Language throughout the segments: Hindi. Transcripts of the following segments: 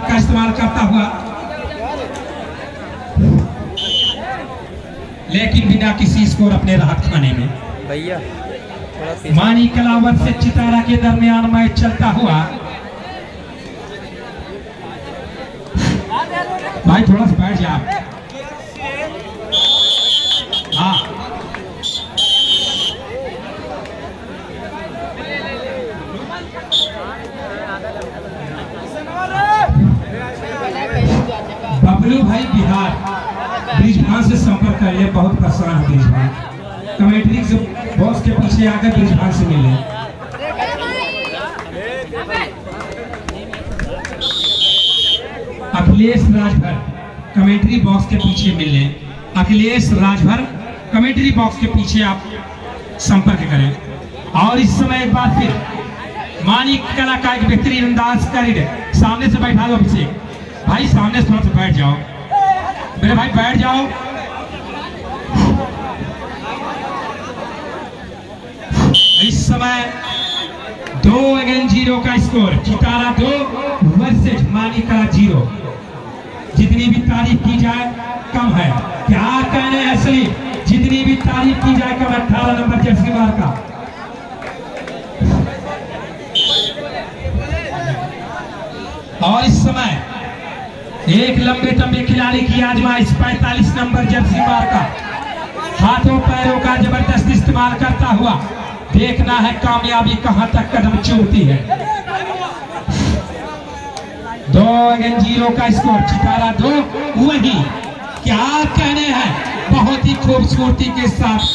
का इस्तेमाल करता हुआ, लेकिन बिना किसी स्कोर अपने राहत खाने में। भैया मानी कला वर्सेस से चितारा के दरमियान मैच चलता हुआ। भाई थोड़ा सा बैठ जा। हाँ बबलू भाई बिहार ब्रिजभान से संपर्क कर ले, बहुत परेशान है ब्रिजभान। कमेंट्री से बॉस के पीछे आकर ब्रिजभान से मिले। अखिलेश राजभर कमेंट्री बॉक्स के पीछे मिलने। अखिलेश राजभर कमेंट्री बॉक्स के पीछे आप संपर्क करें। और इस समय एक बार फिर मानी कला का एक बेहतरीन अंदाज कर सामने से बैठा दो अभिषेक भाई, सामने से थोड़ा सा बैठ जाओ मेरे भाई, बैठ जाओ। इस समय 2-0 का स्कोर, चितारा 2 वर्सेस मानी कला 0। जितनी भी तारीफ की जाए कम है, क्या कहने हैं सलीम, जितनी भी तारीफ की जाए कम। 18 नंबर जर्सी बार का और इस समय एक लंबे तंबे खिलाड़ी की आजमाइश 45 नंबर जर्सी बार का हाथों पैरों का जबरदस्त इस्तेमाल करता हुआ। देखना है कामयाबी कहां तक कदम चूमती है। 2-0 का स्कोर, चितारा 2 वही। क्या कहने हैं, बहुत ही खूबसूरती के साथ।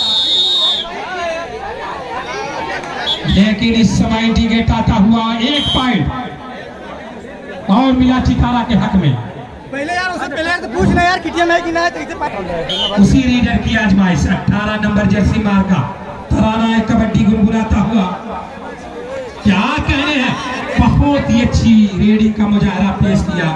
लेकिन इस समय इंडिकेट आता हुआ 1 पॉइंट और मिला चितारा के हक में। पहले यार उससे पहले तो पूछना यार किटिया में कि ना है, तो उसी रीडर की आजमाइश 18 नंबर जर्सी मार का तराना एक कबड्डी गुनगुनाता हुआ। क्या कहने हैं, बहुत ही अच्छी रेडिंग का मुजाहरा पेश किया।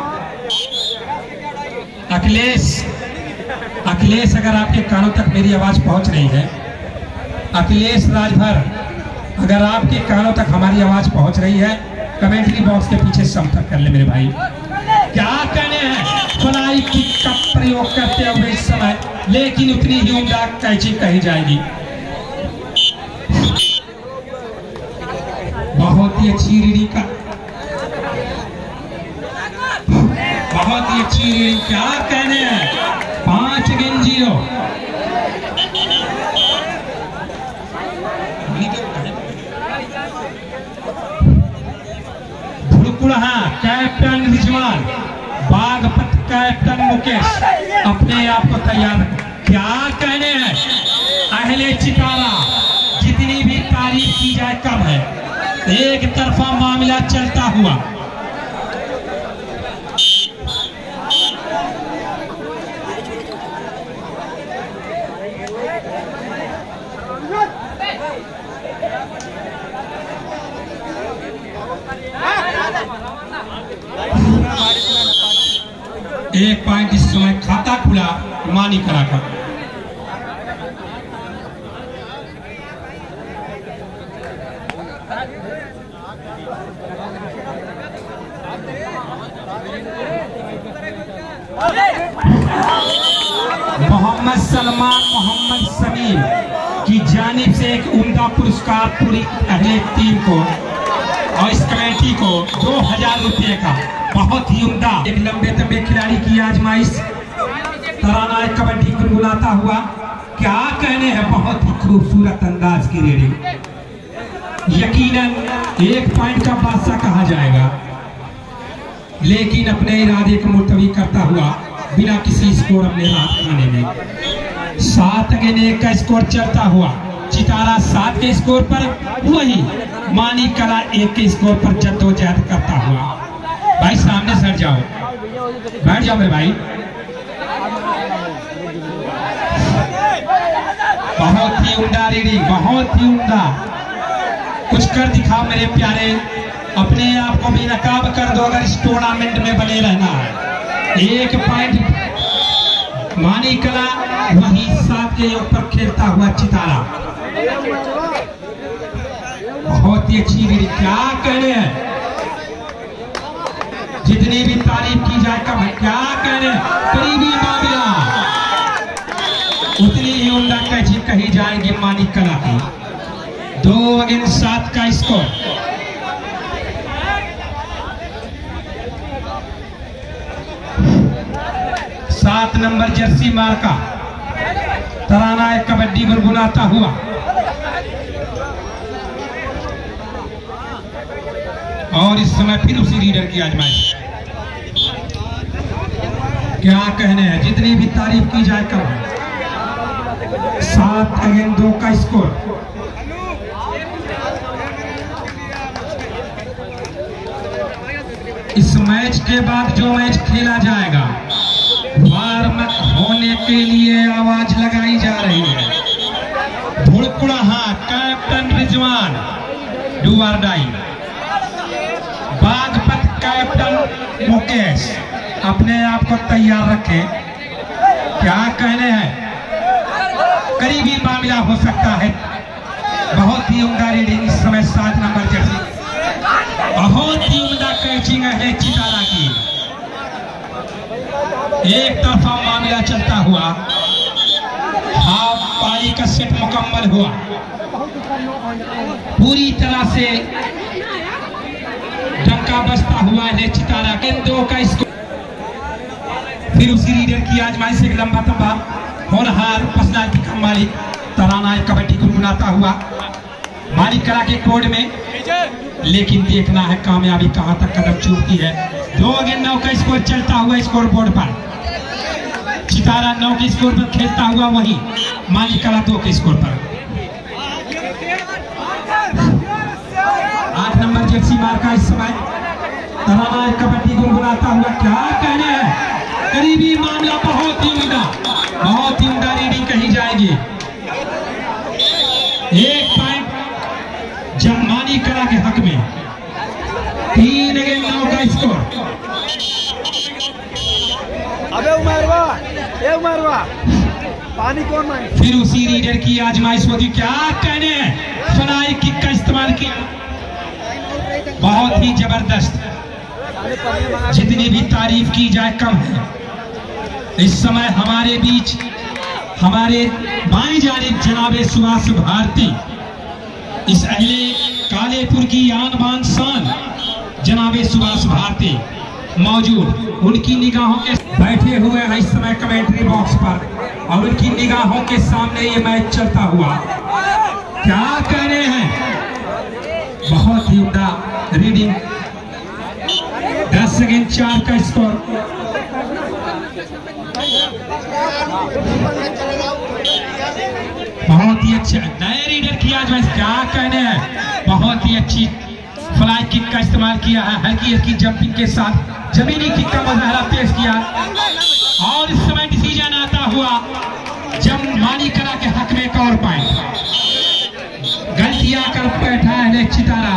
अखिलेश अगर आपके कानों तक मेरी आवाज पहुंच रही है, अखिलेश राजभर अगर आपके कानों तक हमारी आवाज पहुंच रही है, कमेंट्री बॉक्स के पीछे संपर्क कर ले मेरे भाई। क्या कहने हैं, फ्लाई किक का प्रयोग करते हुए इस समय, लेकिन उतनी ही उम्दा कैचिंग कही जाएगी। बहुत ही अच्छी रीडिंग का, बहुत ही अच्छी रीडिंग। क्या कहने हैं, 5-0। कैप्टन रिजवान, बागपत कैप्टन मुकेश अपने आप को तैयार रखें। क्या कहने हैं, अहले चितारा जितनी भी तारीफ की जाए कम है। एक तरफा मामला चलता हुआ। एक पॉइंट इस समय खाता खुला मानी कला का। मोहम्मद सलमान मोहम्मद समीम की जानिब से एक उम्दा पुरस्कार पूरी अहले टीम को और इस कमेटी को 2000 रुपये का, बहुत ही उम्दा। एक लंबे तंबे खिलाड़ी की आजमाइश, तराना एक कबड्डी गुनगुनाता हुआ। क्या कहने हैं, बहुत ही खूबसूरत अंदाज की रेडिंग। यकीनन 1 पॉइंट का बादशाह कहा जाएगा, लेकिन अपने इरादे को मुलतवी करता हुआ बिना किसी स्कोर अपने हाथ खाने में 7-1 का स्कोर चलता हुआ। चितारा 7 के स्कोर पर, वही मानी कला 1 के स्कोर पर जद्दोजहद करता हुआ। भाई सामने सर जाओ, बैठ जाओ मेरे भाई। बहुत ही उम्दा रीडिंग, बहुत ही उम्दा। कुछ कर दिखाओ मेरे प्यारे, अपने आप को भी नकाब कर दो अगर इस टूर्नामेंट में बने रहना है। 1 पॉइंट मानी कला, वही 7 के ऊपर खेलता हुआ चितारा। बहुत ही अच्छी रीडिंग। क्या कहने हैं, जितनी भी तारीफ की जाए कम है। क्या कह रहे हैं, करीबी मामला, उतनी ही उम्दा कैची कही जाएगी मानिक कला की। 2-7 का स्कोर। सात नंबर जर्सी मार्का तराना एक कबड्डी गुनगुनाता हुआ। और इस समय फिर उसी रीडर की आजमाइश। क्या कहने हैं, जितनी भी तारीफ की जाए कम है। 7-2 का स्कोर। इस मैच के बाद जो मैच खेला जाएगा, वार्म होने के लिए आवाज लगाई जा रही है। धुड़कुड़हा कैप्टन रिजवान डू और डाई, बागपत कैप्टन मुकेश अपने आप को तैयार रखें। क्या कहने हैं, करीबी मामला हो सकता है। बहुत ही उम्दा रीडिंग इस समय 7 नंबर जर्सी, बहुत ही उम्दा कैचिंग है चितारा की। एक तरफा मामला चलता हुआ, हाफ पारी का सेट मुकम्मल हुआ। पूरी तरह से डंका बजता हुआ है चितारा के 2 का स्कोर। फिर उसी रीडर की आजमाइश से एक लंबा तंबा होनहार पर्सनालिटी का मालिक तराना एक कबड्डी गुनगुनाता हुआ मालिक कला के कोड में। लेकिन देखना है कामयाबी कहां तक कदम चूमती है। 2-9 का स्कोर चलता हुआ स्कोर बोर्ड पर। चितारा 9 के स्कोर पर खेलता हुआ, वहीं मालिक कला 2 के स्कोर पर। 8 नंबर जर्सी मार्का इस समय तराना एक कबड्डी गुनगुनाता हुआ। क्या कहने हैं, करीबी मामला, बहुत ही उम्दा रीडिंग कही जाएगी। 1 पॉइंट जमानी कला के हक में। 3-9 का स्कोर। अबे उमरवा पानी कौन मांगे? फिर उसी रीडर की आजमाइश होगी। क्या कहने हैं, फनाई किक का इस्तेमाल किया, बहुत ही जबरदस्त। जितनी भी तारीफ की जाए कम है। इस समय हमारे बीच हमारे बाएं जानिब जनाबे सुभाष भारती, इस अहले कालेपुर की आन बान शान जनाबे सुभाष भारती मौजूद। उनकी निगाहों के बैठे हुए हैं इस समय कमेंट्री बॉक्स पर, और उनकी निगाहों के सामने ये मैच चलता हुआ। क्या कह रहे हैं, बहुत ही उम्दा रीडिंग। 10-4 का स्कोर। बहुत ही अच्छा नए रीडर की आजमाइश। क्या कहने हैं, बहुत ही अच्छी फ्लाई किक का इस्तेमाल किया है। हल्की जंपिंग के साथ जमीनी किक का मुजाहरा पेश किया। और इस समय डिसीजन आता हुआ जब मानी कला के हक में एक और पॉइंट। गलती आकर बैठा है चितारा।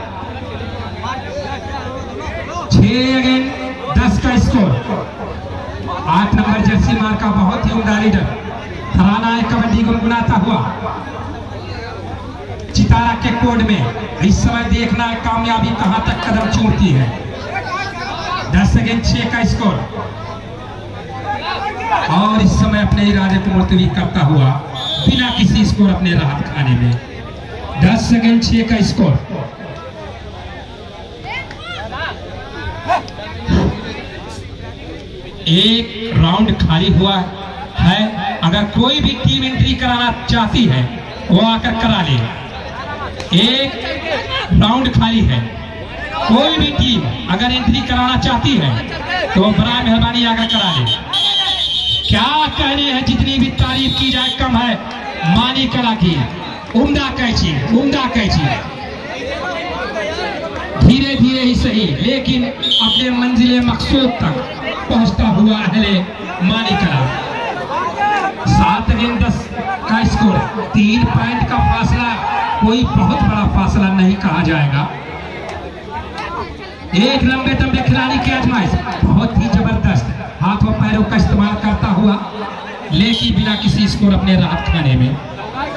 6-10 का स्कोर। 8 नंबर जर्सी मार्का बहुत ही उम्दा लीडर तराना एक कबड्डी गुनगुनाता हुआ चितारा के कोड में। इस समय देखना है कामयाबी कहां तक कदम चूमती है। 10-6 का स्कोर। और इस समय अपने इरादे को मुलतवी करता हुआ बिना किसी स्कोर अपने राहत खाने में। 10-6 का स्कोर। एक राउंड खाली हुआ है। अगर कोई भी टीम एंट्री कराना चाहती है वो आकर करा ले। एक राउंड खाली है। कोई भी टीम अगर एंट्री कराना चाहती है तो बराए मेहरबानी आकर करा ले। क्या कहने हैं, जितनी भी तारीफ की जाए कम है। मानी कला की उम्दा कैची धीरे धीरे ही सही, लेकिन अपने मंजिले मकसूद तक पहुंचता हुआ अहले मानी कला। 7-10 का स्कोर। 3 पॉइंट का फासला कोई बहुत बड़ा फासला नहीं कहा जाएगा। एक लंबे तंबे खिलाड़ी की आजमाइश बहुत ही जबरदस्त, हाथों पैरों का इस्तेमाल करता हुआ, लेकिन बिना किसी स्कोर अपने राहत खाने में।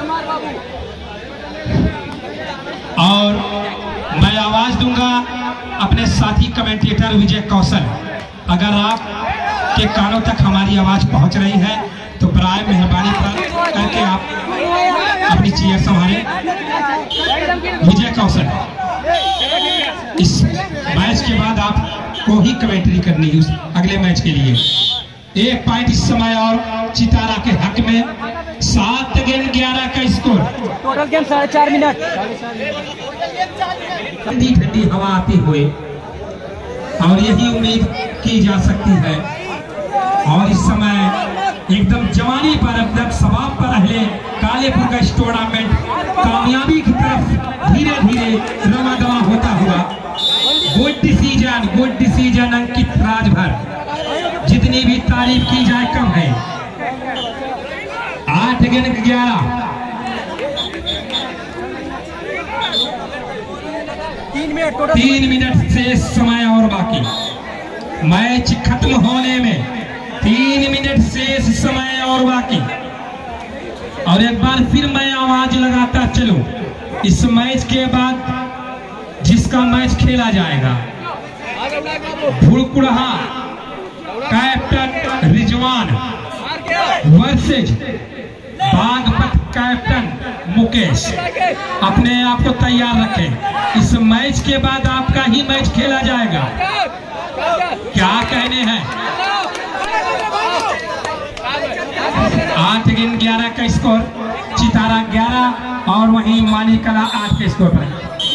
और मैं आवाज दूंगा अपने साथी कमेंटेटर विजय कौशल, अगर आप के कानों तक हमारी आवाज पहुंच रही है तो बराए मेहरबानी करके आप अपनी चेयर संभालें। विजय कौशल, इस मैच के बाद आपको ही कमेंट्री करनी है अगले मैच के लिए। 1 पॉइंट इस समय और चितारा के हक में। 7 गेंद 11 का स्कोर। Total game 4.5 minute. ठंडी ठंडी हवा आती हुई और यही उम्मीद की जा सकती है। और इस समय एकदम जवानी पर एकदम सवाब पर अहले कालेपुर का इस टूर्नामेंट कामयाबी की तरफ धीरे धीरे रवादवा होता हुआ। गुड डिसीजन अंकित राजभर, जितनी भी तारीफ की जाए कम है। 8 गेंद 11। 3 मिनट से समय और बाकी। मैच खत्म होने में 3 मिनट शेष समय और बाकी। और एक बार फिर मैं आवाज लगाता चलूं, इस मैच के बाद जिसका मैच खेला जाएगा Bhudkudha captain Rizwan versus Baghpat captain Mukesh, अपने आप को तैयार रखें। इस मैच के बाद आपका ही मैच खेला जाएगा। क्या कहने हैं? 8 गेंद 11 का स्कोर। चितारा 11 और वहीं मानिकला 8 के स्कोर पर।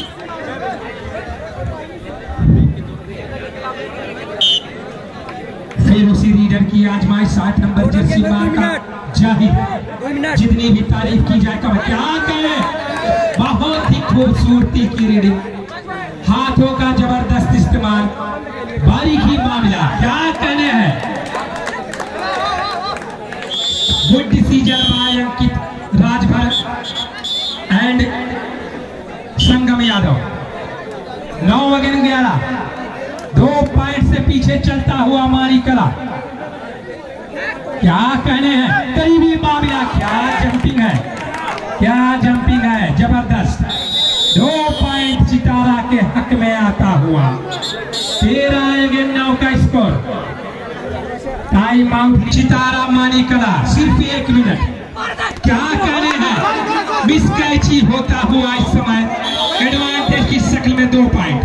फिर उसी रीडर की आजमाइश। 60 नंबर जर्सी मार्का जाहिद, जितनी भी तारीफ की जाए कम। क्या कहे, बहुत ही खूबसूरती की रीडिंग, हाथों का जबरदस्त इस्तेमाल, बारीकी मामला। क्या कहने हैं? Good decision by Ankit Rajbhar and Sangam Yadav. 9 गेंद 11। 2 पॉइंट से पीछे चलता हुआ मानिकला। क्या कहने हैं? करीबी मामला। क्या जंपिंग है, जबरदस्त। 2 पॉइंट चितारा के हक में आता हुआ। 13 गेंद 9 का स्कोर। Time out Chitara Manikala. सिर्फ 1 मिनट। क्या कहने हैं? मिस कैची होता हुआ इस समय एडवांटेज की शक्ल में 2 पॉइंट।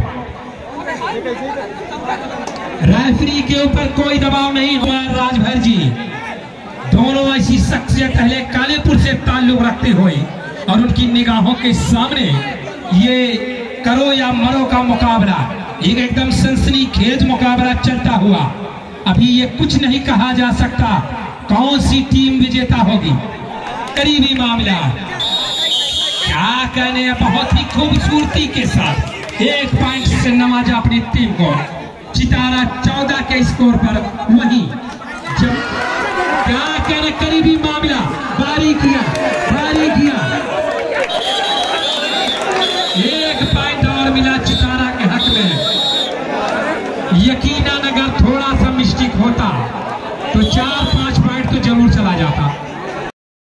रेफरी के ऊपर कोई दबाव नहीं हुआ। राजभर जी दोनों ऐसी शख्सियत पहले कालेपुर से ताल्लुक रखते हुए और उनकी निगाहों के सामने ये करो या मरो का मुकाबला, एक एकदम सनसनीखेज मुकाबला चलता हुआ। अभी ये कुछ नहीं कहा जा सकता कौन सी टीम विजेता होगी। करीबी मामला। क्या कहने हैं? बहुत ही खूबसूरती के साथ 1 पॉइंट से नवाजा अपनी टीम को। चितारा 14 के स्कोर पर। वहीं जब क्या कहने, करीबी मामला, बारीकियां। 1 पॉइंट और मिला चितारा